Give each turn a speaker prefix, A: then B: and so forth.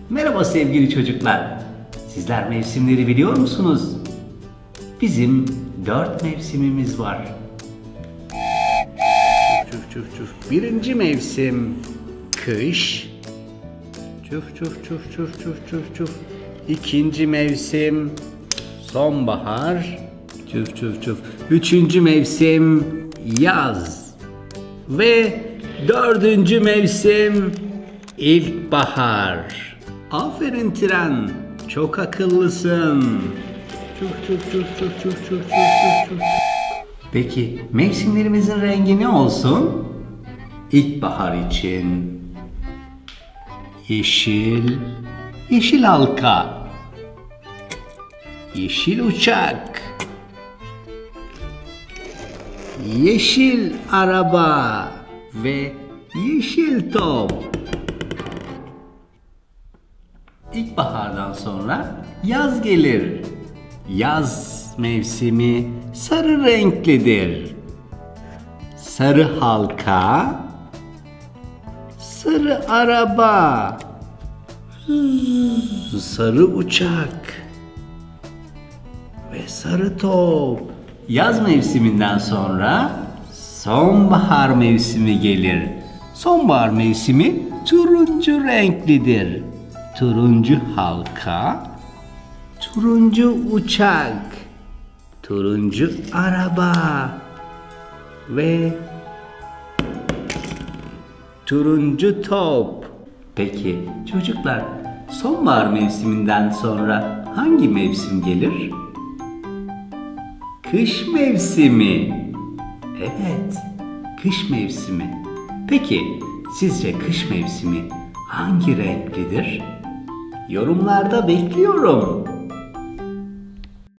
A: Merhaba sevgili çocuklar. Sizler mevsimleri biliyor musunuz? Bizim 4 mevsimimiz var. Çuf çuf çuf. Birinci mevsim kış. Çuf çuf çuf çuf çuf çuf çuf. İkinci mevsim sonbahar. Çuf çuf çuf. Üçüncü mevsim yaz. Ve dördüncü mevsim ilkbahar. Aferin tren, çok akıllısın. Çuf çuf çuf çuf çuf çuf çuf çuf. Peki mevsimlerimizin rengi ne olsun? İlkbahar için yeşil, yeşil halka, yeşil uçak, yeşil araba ve yeşil top. İlkbahardan sonra yaz gelir. Yaz mevsimi sarı renklidir. Sarı halka, sarı araba, sarı uçak ve sarı top. Yaz mevsiminden sonra sonbahar mevsimi gelir. Sonbahar mevsimi turuncu renklidir. Turuncu halka, turuncu uçak, turuncu araba ve turuncu top. Peki çocuklar, sonbahar mevsiminden sonra hangi mevsim gelir? Kış mevsimi. Evet, kış mevsimi. Peki sizce kış mevsimi hangi renklidir? Yorumlarda bekliyorum.